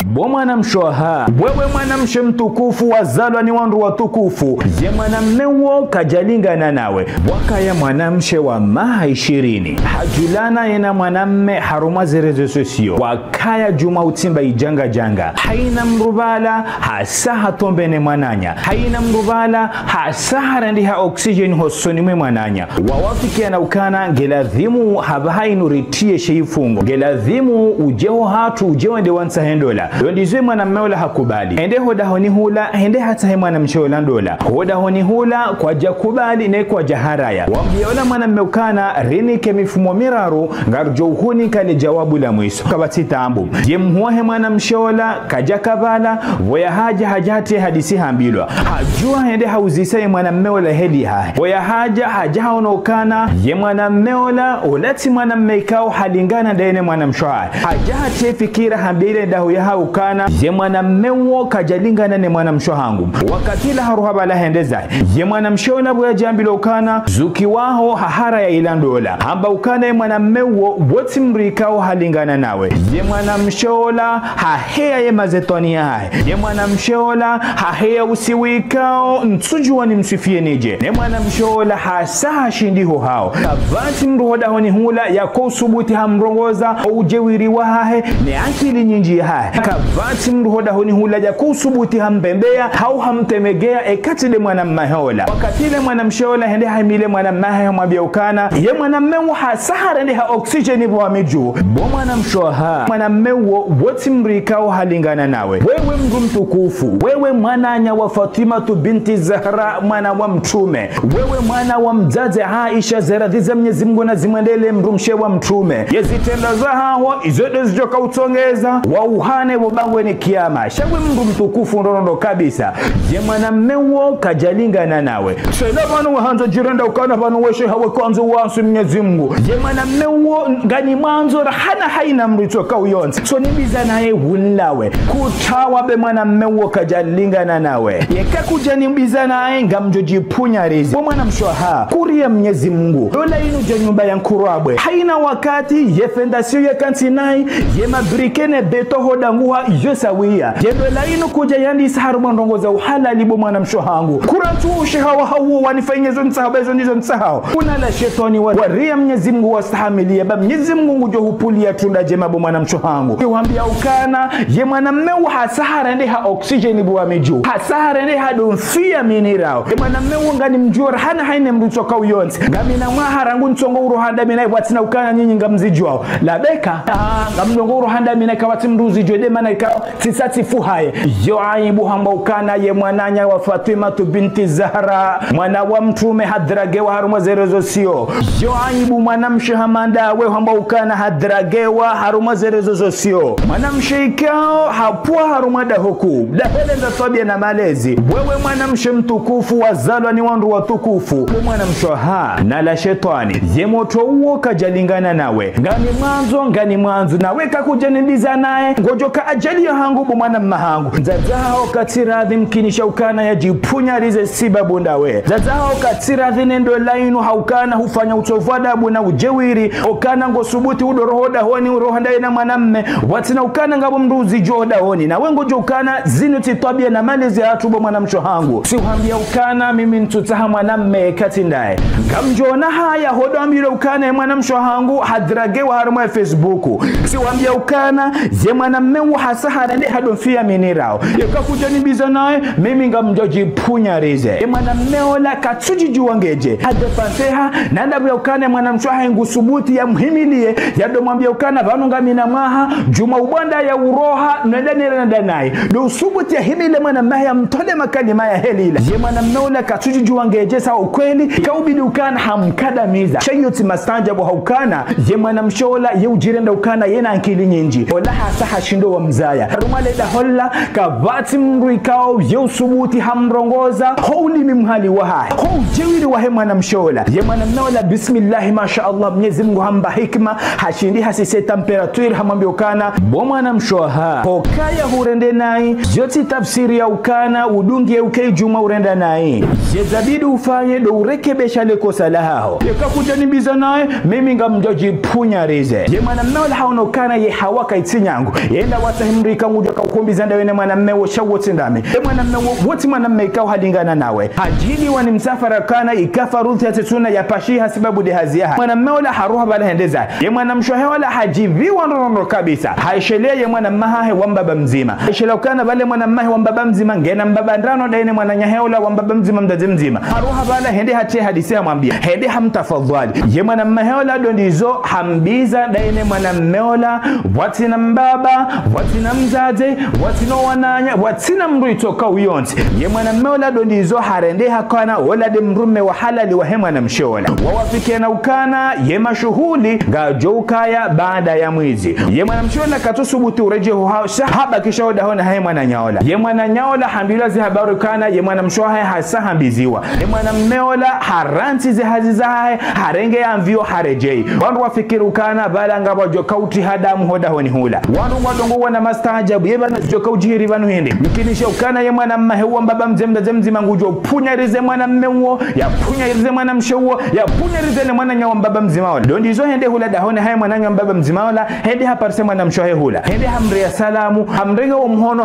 bo mwanamshoha wewe mwanamshe mtukufu wazalwa ni wandu watukufu ye mwanammewo kajalingana nawe wakaya mwanamshe wa maha 20 hajulana yena mwanamme haruma zerezo sosio wakaya juma utimba ijanga janga haina mrubala hasa hatombene mwananya haina mrubala hasa harandiha oksijeni hosoni mwe mwananya wawafikia na ukana ngeladhimu habahainu ritie sheifungo ngeladhimu ujeho hatu ujeho ende wansa hendola yondizwe mwanamme hakubali ende hoda honi hula ende hata he mwanamshola ndola hoda honi hula kwa jakubali ne kwa jaharaya wambiola mwanamme ukana rinike mifumo miraru ngarjo uhuni kale jawabu la mwiso kabati tambu ye mhuwahe mwanamshola kajakabala voya haja hajati hadisi hambilwa hajua hende hauzisa mwanamme wala heli hae voya haja haona ukana ye mwanamme wala ulati mwanamme ikao halingana daine mwanamshoha hajati fikira hambile dahu ya ukana ye mwanamme wo kajalingana ne mwanamshohangu wakatila haruhaba la hendeza ye mwanamshola boya jambilo ukana zuki waho hahara ya ilandola hamba ukana ye mwanamme wo woti mrikao halingana nawe ye mwanamshola hahea ye mazetoni yae ye mwanamshola hahea usiwikao ntsujuwa ni msifie nije ne mwanamshola hasa hashindiho hao kavati mruhoda honi hula yako usubuti hamrongoza ujewiri wahahe ne akili nyinji hae kavati mruhoda honi hula yako usubuti hambembea hau hamtemegea ekatile mwanammahola wakatile mwanamshola hende haimile mwanammahe mwabia ukana ye mwanammewo hasahara ndi ha oksijeni wa miju bo mwanamshoha mwanammewo woti mrikao halingana nawe wewe mndu mtukufu wewe mwananya wa Fatima binti Zahra mwana wa mtume wewe mwana wa mzazi Aisha zeradhiza Mwenyezi Mungu na zimwendele mrumshe wa mtume yezitenda zahaho izote zijoka utongeza wa uhane wabangwe ni kiyama shagwe mndu mtukufu ndonondo kabisa ye mwanammewo kajalingana nawe sena vanu wahanza jirenda ukana vanu weshe hawe kwanza wansu Mwenyezi Mungu ye mwanammewo ngani mwanzo rahana haina mritoka uyonzi so nibiza nae hunlawe kutawa be mwanammewo kajalingana nawe yeka kuja nibiza nae ngamjoji punya rizi bo mwanamshoha kuria Mwenyezi Mungu dola inu janyumba ya nkurabwe haina wakati ye fendasio ya kantinai ye mabrikene beto hoda nguha yosawia ye dola inu kuja yandi saharu mwandongoza uhalali bo mwanamshohangu kurantu ushihawa hawo wanifenyezo nsahabezo nizo nsahao kuna la shetani waria Mwenyezi Mungu wastahamilia ba Mwenyezi Mungu ujo hupulia tunda jema bo mwanamshohangu yuambia ukana ye mwanammeu hasahara ndi ha oksijeni bo amiju hasahara ndi ha donfia minirao ye mwanammeu ngani mjora hana haine mrutoka uyonzi ngamina mwaharangu ntongo urohanda mina watina ukana nyinyi ngamzijwao labeka ngamnongo urohanda mina kawati mruzi jode mana ikaw tisati fuhaye yo aibu hamba ukana ye mwananya wa Fatima binti Zahra mwana wa mtume hadragewa haruma zerezo sio yo aibu mwanamshe hamanda we hamba ukana hadragewa haruma zerezo sio mwanamshe ikao hapua haruma dahoku dahele nda tabia na malezi wewe mwanamshe mtukufu wazalwa ni wandu watukufu mwanamshoha na la shetani ye moto uo kajalingana nawe ngani mwanzo nawe kakujanibiza nae ngojoka ajali ya hangu bu mwanammahangu zazao katiradhi mkinisha ukana ya jipunya rize sibabu ndawe zazao katiradhi nendo lainu haukana hufanya utovada abu na ujewiri ukana ngo subuti udorohoda honi urohanda ina mwanamme watina ukana ngabo mruzi joda honi na wengo jokana zinu titabia na malezi ya atubo mwanamshohangu si uhambia ukana mimi ntutaha mwanamme katindae ngamjona haya hodo ambira ukana mwanamshohangu hadragewa haruma ya Facebooku si uhambia ukana ye mwanamme hasahara ndi hadonfia minirao yaka kujanibiza nae mimi ngamjoji punya rize ye mwanamme ola katsuji juwangeje hadefanseha nanda bya ukana mwanamshohangu subuti ya mhimilie yado mwambia ukana vanu ngamina maha juma ubanda ya uroha nenda nae do subuti ya himile mwanamme ya mtole makalima ya helila ye mwanamme ola katsuji juwangeje sa ukweli kaubidi ukana hamkadamiza shayoti mastanjabu haukana ye mwanamshola ye ujirenda ukana yena ankili nyinji ola hasa shindo wa mzaya rumale da holla kavati mruikao ye usubuti hamrongoza houli mimhali wahai hou jewiri wahe mwanamshola ye mwanamnola bismillahi mashaallah Mwenyezi Mungu hamba hikma hashindi hasise temperature hamambia ukana bo mwanamshoha hokaya hurende nai joti tafsiri ya ukana udungi ya ukei juma urenda nai ye zabidi ufanye do urekebesha leko salahaho yeka kujanibiza nae mimi ngamjoji punya rize ye mwanamnola haonokana ye hawaka itinyangu yenda hata himrika nguja kaukumbiza ndawene mwanamme wo shawoti ndame mwanamme wote mwanamme ikao hadingana nawe hajili wani msafara kana ikafaruthi hatetuna ya pashiha sababu de haziaha mwanamme wala haruha bala hendeza ye mwanamshohe wala hajiviwa nono kabisa haishelea ye mwanammahe wambaba mzima haishelea kana bale mwanammahe wambaba mzima ngena mbaba ndano daine mwananyahe wala wambaba mzima mdaze mzima haruha bala hende hatie hadisi ya mwambia hende hamtafadhali ye mwanammahe wala dondizo hambiza daine mwanamme wala watina mbaba watina mzaze watina wananya watina mru itoka uyonti ye mwanamme wala dondizo harende hakana wala de mrume wa halali wa hema na mshola wawafike na ukana ye mashuhuli gajoukaya baada ya mwizi ye mwanamshola katusubuti ureje haba kisha odahona hae mwananyaola ye mwananyaola hambila zi habaru kana ye mwanamshoha hasa hambiziwa ye mwanammeola haranti zi hazizahe harenge ya mvio harejei wandu wafikiru kana bala ngaba jokauti hadamu hodahoni hula wandu wadongo wana mastajabu ye bana jokauti banu hindi mkinisha ukana ye mwanammahe uwa mbaba mzemzi mangujo punya rize mwanammewo ya punya rize mwanamshowo ya punya rize le mwananyawa mbaba mzimaola dondizo hende hula dahoni hae mwananyawa mbaba mzimaola hende haparse mwanamshohe hula hende hamrea salamu hamrega umhono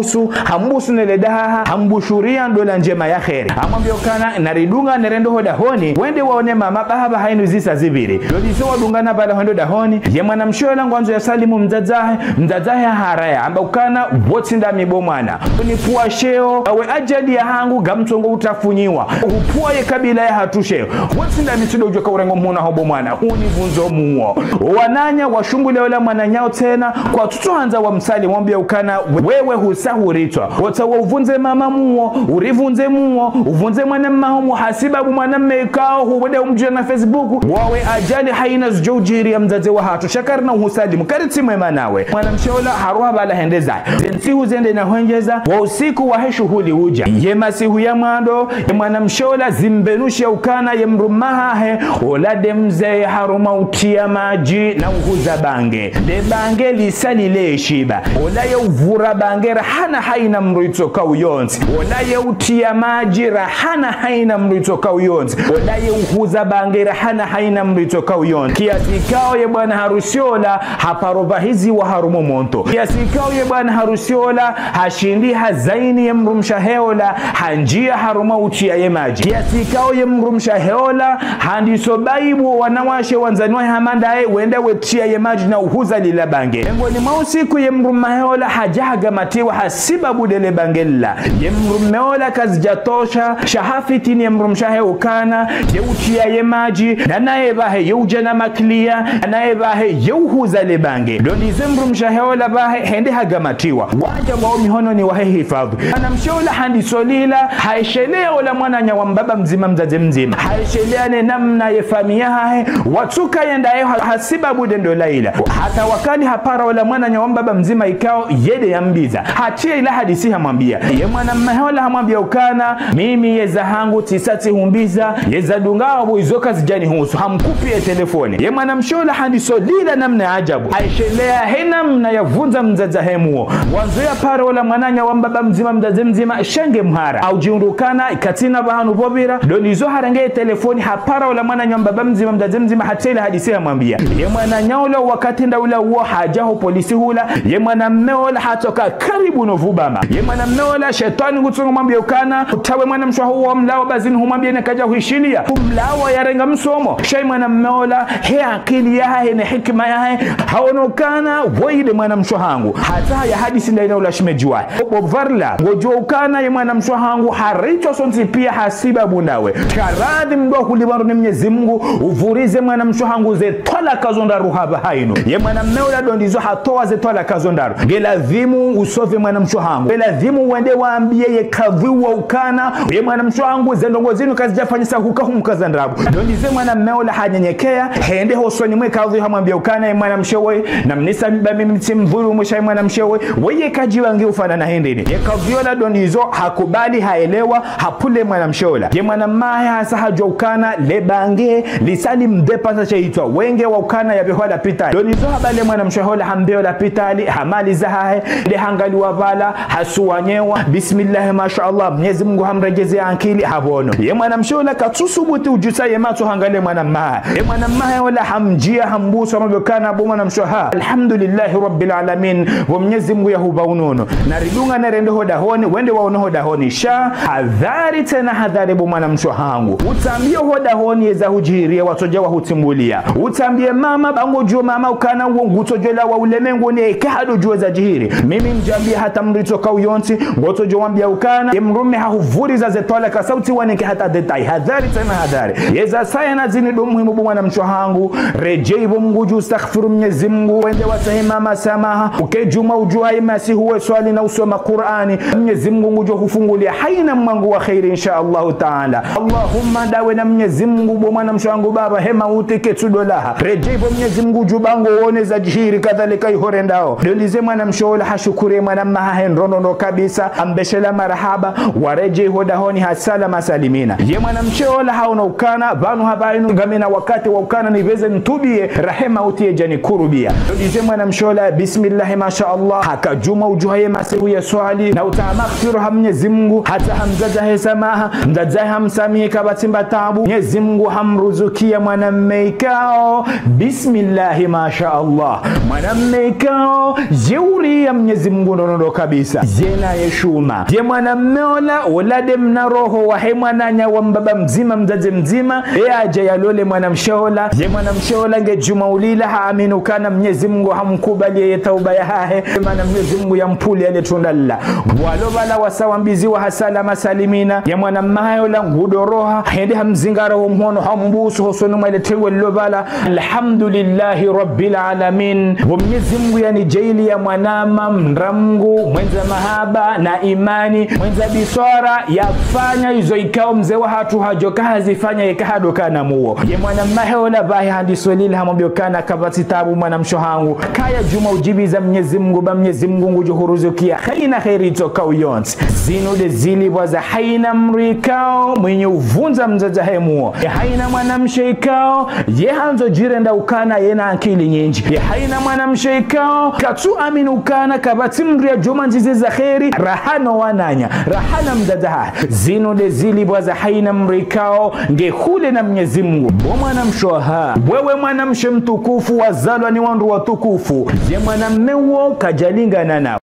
hambusu neledaha hambushuria ndola njema ya kheri amwambia kana naridunga nerendo hodahoni wende waone mama bahaba hainu zisa zibiri dondizo wadungana bala hondo dahoni ye mwanamshola ngwanzo ya salimu mzazahe haraya amba ukana wotsinda mibomwana unipua sheo awe ajadi ya hangu gamtongo utafunyiwa upua ye kabila ya hatusheo wotsinda mitudo ujoka urengo mhuna hobo mwana univunzo muo wananya washumbule wala mwananyao tena kwa tutuanza wa msali mwambia ukana wewe husahuritwa wata uvunze mama muo urivunze muo uvunze mwana mahomu hasibabu mwana mekao huwede umjua na Facebook wawe ajali haina zujiri ya mzaze wa hatu shakari na uhusalimu kariti mwema nawe mwana mshola haruha bala hendeza zensihu zende na huenjeza wa usiku wa shughuli uja ye masihu ya mwando ye mwana mshola zimbenusha ukana ye mrumahahe olade mzee haruma utia maji na uhuza bange de bange lisali le shiba olaye uvura bange rahana haina mruito kauyonzi olaye utia maji rahana haina mruito kauyonzi olaye uhuza bange rahana haina mruito kauyonzi kiasi kao ye bwana harusiola haparoba hizi wa harumo monto kiasi kao ye bwana harusiola hashindi hazaini ye mrumshaheola hanjia haruma utia ye maji kiasi kao ye mrumshaheola handisobaibu wanawashe wanzanwa hamandae wenda wetia ye maji na uhuza lila bange ngoni mausiku ye mrumaheola hajaga matiwa hasiba budele bangella ye mrumeola kazijatosha shahafiti ni mrumshahe ukana ye utia ye maji na nae bahe ye ujana maklia na nae bahe ye uhuza le bange dondi ze mrumshaheola bahe hende haga matiwa waja wao mihono ni wahe hifadhu anamshola handisolila haishelea ola mwana nyawa mbaba mzima mzaze mzima haishelea ne namna ye famia hae watuka yendae hasiba budendo laila hata wakali hapara wala mwana nyawa mbaba mzima ikao yede yambiza hatia ila hadisi hamwambia ye mwana mmehola hamwambia ukana mimi yeza hangu tisati humbiza yeza dungawa buizoka zijani husu hamkupi ya telefoni ye mwana mshola handisolila namna ajabu haishelea he namna ya vunza mzaza hemuo wanzo ya para wala mwana nyawa mbaba mzima mzaze mzima shenge mhara au jiundukana katina bahanu bobira donizo harange telefoni hapara wala mwana nyawa mbaba mzima mzaze mzima hatia ila hadisi hamwambia ye mwana nyawa wakati ndaula uo hajaho polisi hula ye mwana mmeola hatoka karibu novubama ye mwana mmeola shetani ngutungu mwambia ukana utawe mwana mshwa huo mlawa bazini humwambia nekaja huishilia mlawa ya renga msomo shay mwana mmeola he akili yahe ne hikma yahe haonokana voide mwana mshwa hangu hata ya hadisi ndaina ula shimejuwa obovarla ngojua ukana ye mwana mshwa hangu harito sonzi pia hasiba bundawe karadhi mdoa kulibaru ni mnyezi Mungu uvurize mwana mshwa hangu ze tola kazonda ruhaba hainu ye mwana mmeola dondizo hatoa ze tola kazondaru geladhimu usove mwana mshwa hangu geladhimu wende waambie ye kaviwa ukana ye mwana mshwa hangu zendongo zinu kazi jafanyisa huka humkazandrabu dondize mwana mmeola hanyenyekea hende hosoni mwe kavi hamwambia ukana ye mwana mshewe na mnisa mbami mtimvuru mwisha ye mwana mshewe weye kajiwangi ufana na hendini ye kaviola dondizo hakubali haelewa hapule mwana msheola ye mwana maya hasa hajwa ukana lebange lisali mdepa sa itwa wenge wa ukana ya behola pitali dondizo habale mwana msheola hambeola pitali hamali zahahe le hangali wavala hasuwanyewa bismillah mashaallah Mwenyezi Mungu hamrejeze akili habono ye mwana mshola katusubuti ujusa ye matu hangale mwana mmaa ye mwana mmaa wala hamjia hambuso mabokana abo mwana mshoha alhamdulillah rabbil alamin alamin wa Mwenyezi Mungu yahuba unono na ridunga na rende hoda honi wende waono hoda honi sha hadhari tena hadhari bu mwana msho hangu utambie hoda honi eza hujihiria watoja wa hutimbulia utambie mama bango juo mama ukana uonguto jola wa ulemengu ni ekehado juo za jihiri mimi mjambie hata mrito kauyonti ngoto jo wambia ukana imrume hahuvuri za zetola kasauti waneke hata detai hadhari tena hadhari yeza saya na zini do muhimu bu mwana msho hangu rejei bu mguju astaghfiru Mwenyezi Mungu wende wasahima masamaha ukejuma ujua imasi huwe swali na usoma Qur'ani Mwenyezi Mungu ngujo hufungulia haina mwangu wa khairi insha Allah taala Allahumma dawe na Mwenyezi Mungu bu mwana msho hangu baba hema utike tudolaha rejei bu Mwenyezi Mungu jubango one za jihiri kadhalika ihorendao dolize mwana msho wala hashukure mwana maha ndono kabisa ambeshela marhaba warejei hoda honi hasala masalimina ye mwana msho wala hauna ukana banu habainu ngamina wakati wa ukana niveze ntubie rahema utie jani kurubia dolize mwana msho wala bismillah masha Allah hakajuma ujuhaye masihu ya swali na utamaghfiru Mwenyezi Mungu hata hamzaza samaha mzaza hamsamie kabatimba tabu Mwenyezi Mungu hamruzukia mwanamme ikao bismillah masha Allah mwanamme ikao jeuri ya Mwenyezi Mungu ndono kabisa jena yeshuma je mwanamme olade mna roho wa mwananya wa mbaba mzima mzaze mzima aje yalole mwanamshola je mwanamshola ngejuma ulila haaminu kana Mwenyezi Mungu hamkubali yeye tauba ya hahe maana Mwenyezi Mungu yampuli ale tundalla walobala wasawambizi wa hasala masalimina ya mwanammayo la ngudoroha hende hamzingara wa mhono hambusu hosonu mwele tewe lobala alhamdulillahi rabbil alamin wa Mwenyezi Mungu yani jaili ya mwanama mramgu mwenza mahaba na imani mwenza biswara yafanya hizo ikao mzee wa hatu hajoka hazifanya ikahado kana muo ye mwanammayo la bahi handiswelila hamobiokana kabati tabu mwanamsho hangu kaya juma ujibiza Mwenyezi Mungu ba Mwenyezi Mungu ngujuhuruzukia khaina khairi toka uyonsi zinu de zili waza haina mrikao mwenye uvunza mzaza hemuo ye haina mwanamshaikao ye hanzo jirenda ukana yena akili nyinji ye haina mwanamshaikao katu aminu ukana kabati mria juma njizi za khairi rahano wananya rahana mzaza zinu de zili waza haina mrikao ngehule na Mwenyezi Mungu bo mwanamshoha wewe mwanamshe mtukufu wazalwa ni wandu watukufu je mwanamme uo kajalinga na